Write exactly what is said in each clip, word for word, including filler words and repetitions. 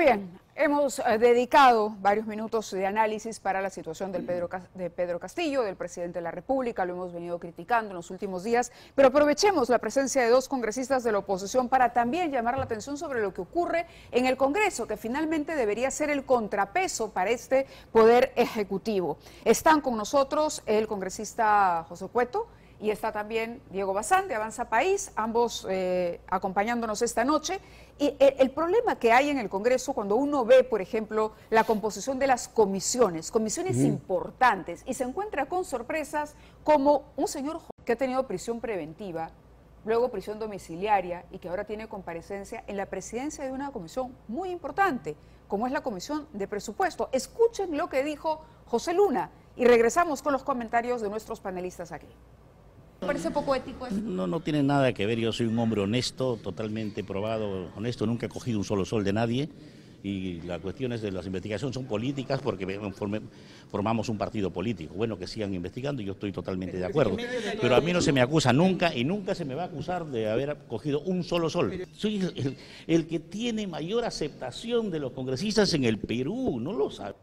Muy bien, hemos eh, dedicado varios minutos de análisis para la situación del Pedro, de Pedro Castillo, del presidente de la República. Lo hemos venido criticando en los últimos días, pero aprovechemos la presencia de dos congresistas de la oposición para también llamar la atención sobre lo que ocurre en el Congreso, que finalmente debería ser el contrapeso para este poder ejecutivo. Están con nosotros el congresista José Cueto y está también Diego Bazán de Avanza País, ambos eh, acompañándonos esta noche. Y el, el problema que hay en el Congreso cuando uno ve, por ejemplo, la composición de las comisiones, comisiones mm. importantes, y se encuentra con sorpresas como un señor que ha tenido prisión preventiva, luego prisión domiciliaria y que ahora tiene comparecencia en la presidencia de una comisión muy importante, como es la Comisión de Presupuesto. Escuchen lo que dijo José Luna y regresamos con los comentarios de nuestros panelistas aquí. ¿Me parece poco ético eso? No, no tiene nada que ver. Yo soy un hombre honesto, totalmente probado, honesto. Nunca he cogido un solo sol de nadie. Y las cuestiones de las investigaciones son políticas porque formamos un partido político. Bueno, que sigan investigando, yo estoy totalmente de acuerdo. Pero a mí no se me acusa nunca y nunca se me va a acusar de haber cogido un solo sol. Soy el, el, el que tiene mayor aceptación de los congresistas en el Perú, ¿no lo sabe?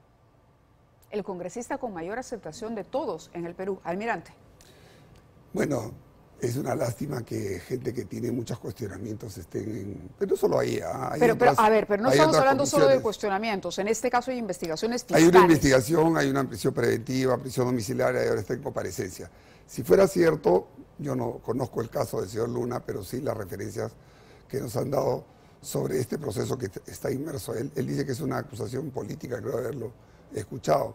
El congresista con mayor aceptación de todos en el Perú. Almirante. Bueno, es una lástima que gente que tiene muchos cuestionamientos estén en... Pero no solo ahí, hay pero, otras, pero, A ver, pero no estamos hablando comisiones. solo de cuestionamientos, en este caso hay investigaciones fiscales. Hay una investigación, hay una prisión preventiva, prisión domiciliaria y ahora está en comparecencia. Si fuera cierto, yo no conozco el caso del señor Luna, pero sí las referencias que nos han dado sobre este proceso que está inmerso. Él, él dice que es una acusación política, creo haberlo escuchado.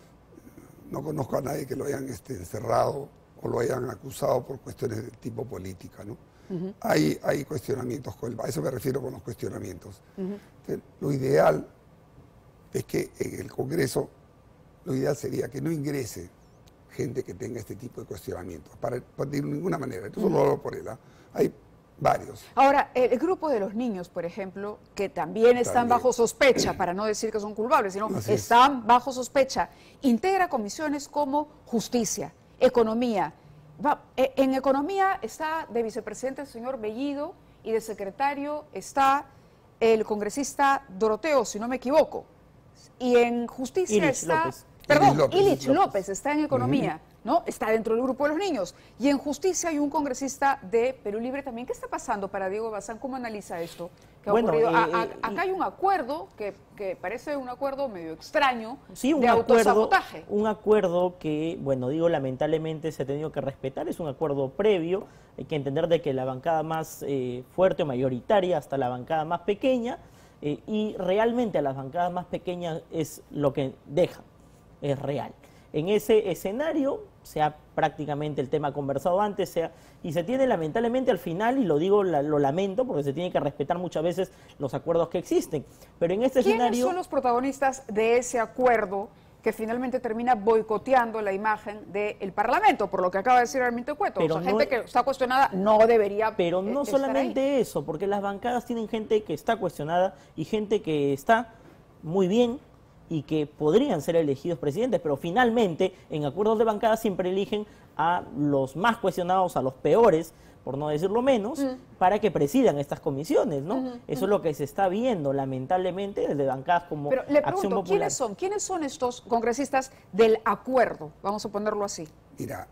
No conozco a nadie que lo hayan este, encerrado o lo hayan acusado por cuestiones de tipo política, ¿no? Uh-huh. hay, hay cuestionamientos, con el, a eso me refiero con los cuestionamientos. Uh-huh. Entonces, lo ideal es que en el Congreso, lo ideal sería que no ingrese gente que tenga este tipo de cuestionamientos, para, para de ninguna manera, esto uh-huh. solo lo hablo por él, ¿eh? Hay varios. Ahora, el grupo de los niños, por ejemplo, que también están también. bajo sospecha, para no decir que son culpables, sino Así están es. bajo sospecha, integra comisiones como justicia, economía. Va, en economía está de vicepresidente el señor Bellido y de secretario está el congresista Doroteo, si no me equivoco. Y en justicia Ilich está... López. Perdón, Ilich López, Ilich López. López está en economía, uh-huh. ¿no? Está dentro del grupo de los niños. Y en justicia hay un congresista de Perú Libre también. ¿Qué está pasando para Diego Bazán? ¿Cómo analiza esto? ¿Qué ha bueno, ocurrido? Eh, a, a, eh, acá hay un acuerdo que, que parece un acuerdo medio extraño sí, un de acuerdo, autosabotaje. Un acuerdo que, bueno, digo, lamentablemente se ha tenido que respetar. Es un acuerdo previo. Hay que entender de que la bancada más eh, fuerte o mayoritaria hasta la bancada más pequeña eh, y realmente a las bancadas más pequeñas es lo que deja, es real. En ese escenario, sea prácticamente el tema conversado antes, sea y se tiene lamentablemente al final, y lo digo, la, lo lamento, porque se tiene que respetar muchas veces los acuerdos que existen, pero en este ¿Quiénes escenario... ¿Quiénes son los protagonistas de ese acuerdo que finalmente termina boicoteando la imagen del Parlamento, por lo que acaba de decir Almirante Cueto? Pero o sea, no, gente que está cuestionada no debería Pero no estar solamente ahí. eso, porque las bancadas tienen gente que está cuestionada y gente que está muy bien, y que podrían ser elegidos presidentes, pero finalmente en acuerdos de bancada siempre eligen a los más cuestionados, a los peores, por no decirlo menos, mm. para que presidan estas comisiones, ¿no? Uh-huh, Eso uh-huh. es lo que se está viendo, lamentablemente, desde bancadas como Pero le pregunto, Acción Popular. ¿quiénes son? ¿Quiénes son estos congresistas del acuerdo? Vamos a ponerlo así. Mira,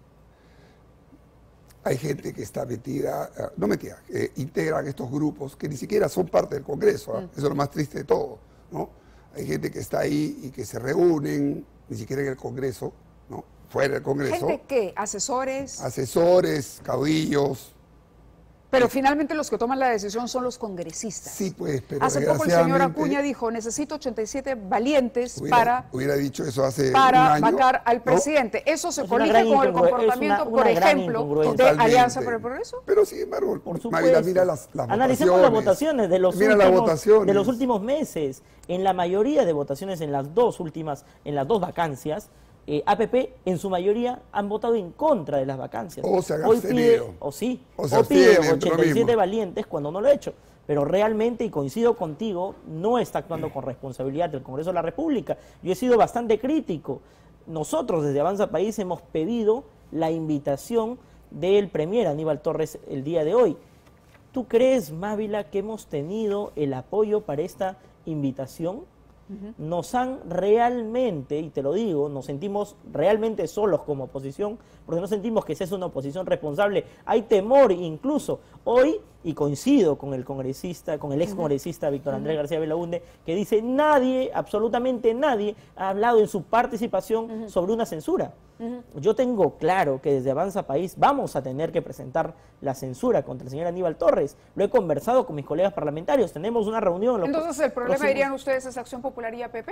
hay gente que está metida, no metida, que integran estos grupos que ni siquiera son parte del Congreso, ¿eh? mm. Eso es lo más triste de todo, ¿no? Hay gente que está ahí y que se reúnen, ni siquiera en el Congreso, ¿no? Fuera del Congreso. ¿Gente qué? ¿Asesores? Asesores, caudillos. Pero finalmente los que toman la decisión son los congresistas. Sí, pues, pero hace poco el señor Acuña dijo, necesito ochenta y siete valientes hubiera, para, hubiera dicho eso hace para un año, vacar al presidente. ¿no? Eso se es colige con el comportamiento, una, una por ejemplo, de Totalmente. Alianza para el Progreso. Pero sin embargo, por Mávila, mira las, las Analicemos votaciones. las votaciones de los, mira últimos, las votaciones de los últimos meses. En la mayoría de votaciones, en las dos últimas, en las dos vacancias, Eh, A P P en su mayoría han votado en contra de las vacancias. O se han Hoy pide, o sí, o, se o pide abstienen, ochenta y siete valientes cuando no lo ha hecho. Pero realmente, y coincido contigo, no está actuando con responsabilidad del Congreso de la República. Yo he sido bastante crítico. Nosotros desde Avanza País hemos pedido la invitación del Premier Aníbal Torres el día de hoy. ¿Tú crees, Mávila, que hemos tenido el apoyo para esta invitación, uh-huh. nos han realmente, y te lo digo, nos sentimos realmente solos como oposición, porque no sentimos que esa es una oposición responsable. Hay temor incluso. Hoy, y coincido con el congresista, con el ex congresista Víctor Andrés uh-huh. García Belaunde, que dice nadie, absolutamente nadie, ha hablado en su participación uh-huh. sobre una censura. Uh-huh. Yo tengo claro que desde Avanza País vamos a tener que presentar la censura contra el señor Aníbal Torres. Lo he conversado con mis colegas parlamentarios, tenemos una reunión. Entonces, ¿el problema, próximos... dirían ustedes, es Acción Popular y A P P?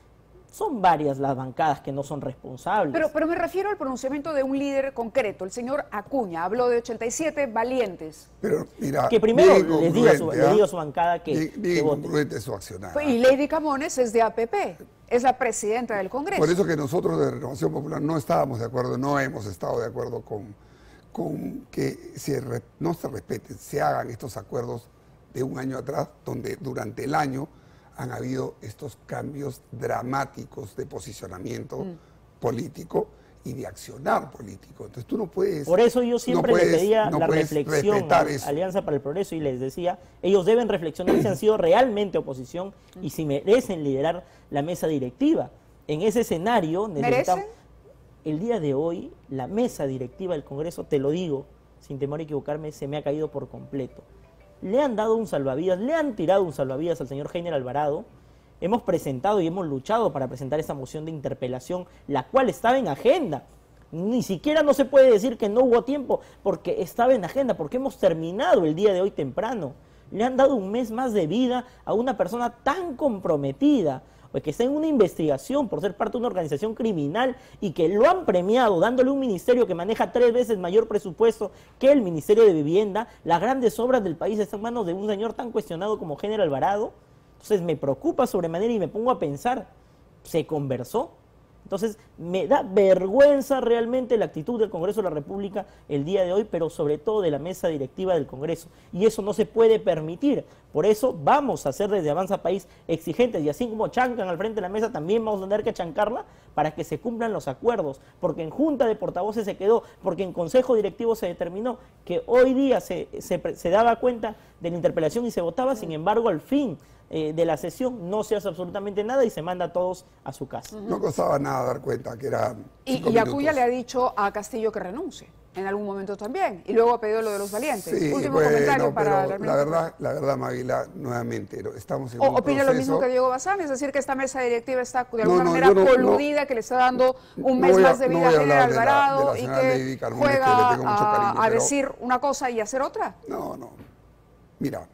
Son varias las bancadas que no son responsables. Pero, pero me refiero al pronunciamiento de un líder concreto, el señor Acuña, habló de ochenta y siete valientes. Pero mira, que primero les diga, a su, ¿eh? le diga a su bancada que, bien, bien que vote. Congruente su accionar. Y Lady Camones es de A P P, es la presidenta del Congreso. Por eso que nosotros de Renovación Popular no estábamos de acuerdo, no hemos estado de acuerdo con, con que se re, no se respeten, se hagan estos acuerdos de un año atrás, donde durante el año han habido estos cambios dramáticos de posicionamiento mm. político y de accionar político. Entonces tú no puedes... Por eso yo siempre no puedes, le pedía no la reflexión a Alianza para el Progreso y les decía, ellos deben reflexionar si han sido realmente oposición y si merecen liderar la mesa directiva. En ese escenario necesitamos... El día de hoy, la mesa directiva del Congreso, te lo digo, sin temor a equivocarme, se me ha caído por completo. Le han dado un salvavidas, le han tirado un salvavidas al señor Heiner Alvarado. Hemos presentado y hemos luchado para presentar esa moción de interpelación, la cual estaba en agenda. Ni siquiera no se puede decir que no hubo tiempo, porque estaba en agenda, porque hemos terminado el día de hoy temprano. Le han dado un mes más de vida a una persona tan comprometida, que está en una investigación por ser parte de una organización criminal y que lo han premiado dándole un ministerio que maneja tres veces mayor presupuesto que el Ministerio de Vivienda. Las grandes obras del país están en manos de un señor tan cuestionado como Heiner Alvarado. Entonces me preocupa sobremanera y me pongo a pensar, ¿se conversó? Entonces me da vergüenza realmente la actitud del Congreso de la República el día de hoy, pero sobre todo de la mesa directiva del Congreso. Y eso no se puede permitir. Por eso vamos a ser desde Avanza País exigentes. Y así como chancan al frente de la mesa, también vamos a tener que chancarla para que se cumplan los acuerdos. Porque en Junta de Portavoces se quedó, porque en Consejo Directivo se determinó que hoy día se, se, se daba cuenta de la interpelación y se votaba. Sin embargo, al fin Eh, de la sesión no se hace absolutamente nada y se manda a todos a su casa. No costaba nada dar cuenta que era Y, y Acuña le ha dicho a Castillo que renuncie en algún momento también, y luego ha pedido lo de los valientes. Sí, Último bueno, comentario para pero la verdad, la verdad, Mávila, nuevamente, estamos en o, un opina proceso... lo mismo que Diego Bazán, es decir, que esta mesa directiva está de No, alguna no, manera yo no- coludida, no- que le está dando un no mes voy a- más de no vida voy a a Heiner hablar de la- de la Alvarado y señora Lady que Carmona, que juega le tengo mucho a, cariño, a pero- decir una cosa y hacer otra. No, no. Mira,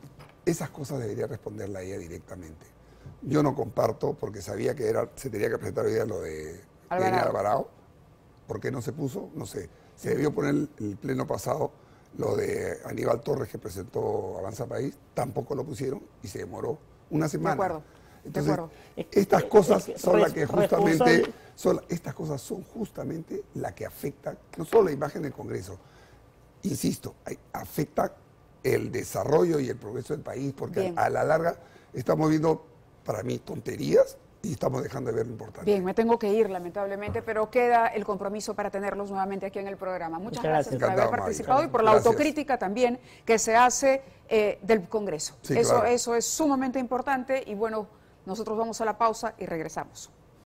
esas cosas debería responderla ella directamente. Yo no comparto, porque sabía que era, se tenía que presentar hoy día lo de Alvarado. Heiner Alvarado. ¿Por qué no se puso? No sé. Se debió poner el, el pleno pasado lo de Aníbal Torres que presentó Avanza País. Tampoco lo pusieron y se demoró una semana. De acuerdo. Entonces, de acuerdo. estas cosas son las que Responsable. justamente, son, estas cosas son justamente las que afectan no solo la imagen del Congreso, insisto, hay- afecta el desarrollo y el progreso del país, porque Bien. a, a la larga estamos viendo, para mí, tonterías y estamos dejando de ver lo importante. Bien, me tengo que ir, lamentablemente, pero queda el compromiso para tenerlos nuevamente aquí en el programa. Muchas, Muchas gracias, gracias. por haber Encantado, participado María. y por la Gracias. autocrítica también que se hace eh, del Congreso. Sí, eso, claro. eso es sumamente importante y bueno, nosotros vamos a la pausa y regresamos.